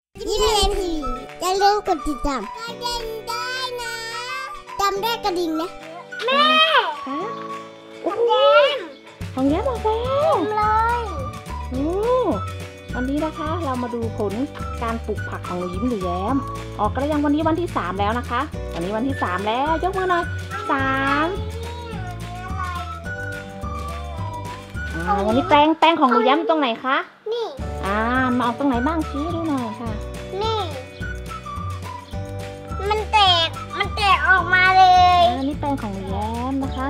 ยิ้มเล่นทีวีอย่าลืมกดติดตามกระดิ่งได้นะจำได้กระดิ่งนะแม่คะของแย้มออกแล้วเลยโอ้วันนี้นะคะเรามาดูผลการปลูกผักของหนูยิ้มหนูแย้มออกกระยังวันนี้วันที่3แล้วนะคะวันนี้วันที่3แล้วยกมือหน่อย3วันนี้แปลงของหนูแย้มตรงไหนคะนี่มาออกตรงไหนบ้างชี้ดูหน่อยค่ะนี่มันแตกออกมาเลยนี่แปลงของหนูแย้มนะคะ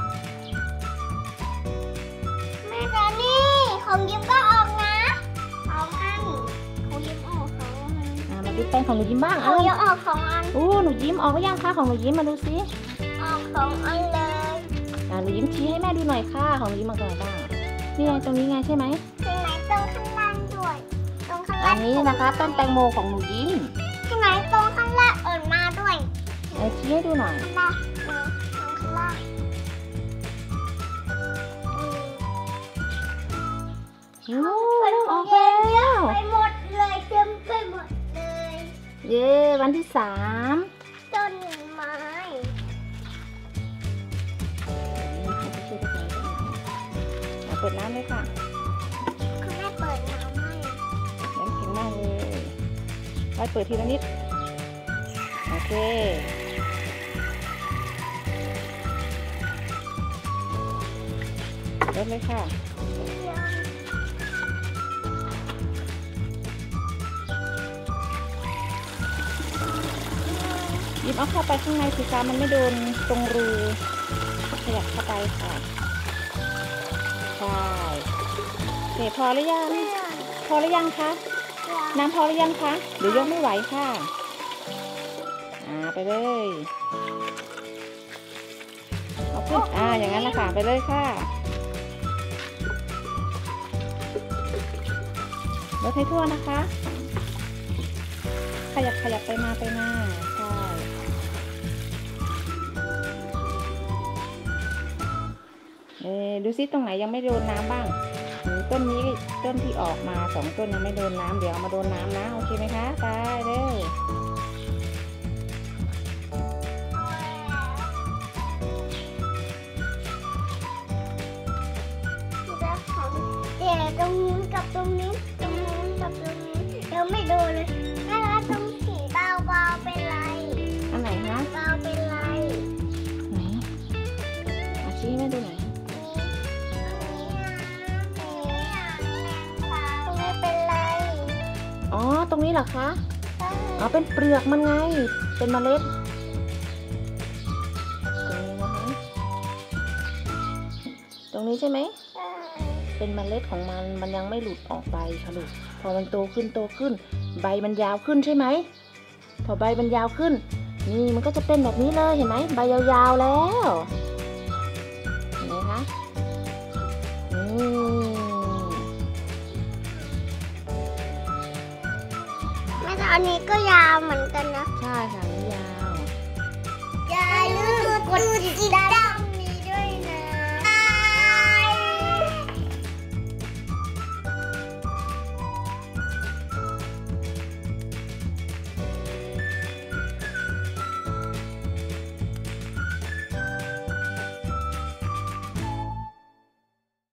แม่แต่นี่ของยิ้มก็ออกนะ2 อันของยิ้มออก2 อันมาดูแปลงของหนูยิ้มบ้างของยิ้มออก2 อันหนูยิ้มออกหรือยังคะของหนูยิ้มมาดูซิออก2 อันเลยหนูยิ้มชี้ให้แม่ดูหน่อยค่ะของหนูยิ้มมาก่อนบ้างนี่ไงตรงนี้ไงใช่ไหมตรงไหนตรงข้างล่างด้วยตรงข้างล่างอันนี้นะคะต้นแตงโมของหนูยิ้มที่ไหนตรงข้างล่างมาด้วยชี้ให้ดูหน่อยข้างล่างข้างล่างเริ่มออกแล้วไปหมดเลยเต็มไปหมดเลยเย้วันที่3 ต้นไม้เปิดน้ำเลยค่ะคุณแม่เปิดน้ำให้น้ำแข็งมากเลยไว้เปิดทีละนิดโอเคเริ่มเลยค่ะหยิบเอาเข้าไปข้างในสิคะมันไม่โดนตรงรูขยับเข้าไปค่ะใช่โอเคพอหรือยังคะน้ำพอหรือยังคะเดี๋ยวยกไม่ไหวค่ะไปเลยเอาขึ้นอย่างนั้นนะคะไปเลยค่ะรดให้ทั่วนะคะขยับไปมาใช่ดูซิตรงไหนยังไม่โดนน้ำบ้างต้นนี้ต้นที่ออกมา2 ต้นยังไม่โดนน้ำเดี๋ยวเอามาโดนน้ำนะโอเคไหมคะไปเลยตรงนู้นกับตรงนี้ยังไม่โดนเลยแล้วตรงสีเบาเป็นไรอันไหนคะเบาเป็นไรไหนชี้ให้แม่ดูหน่อยตรงนี้เหรอคะเป็นเปลือกมันไงเป็นเมล็ดตรงนี้ใช่ไหมเป็นเมล็ดของมันยังไม่หลุดออกไปค่ะลูกพอมันโตขึ้นใบมันยาวขึ้นใช่ไหมพอใบมันยาวขึ้นนี่มันก็จะเป็นแบบนี้เลยเห็นไหมใบยาวๆแล้วเห็นไหมคะอันนี้ก็ยาวเหมือนกันนะใช่ค่ะนี่ยาวอย่าลืมกดติดตาม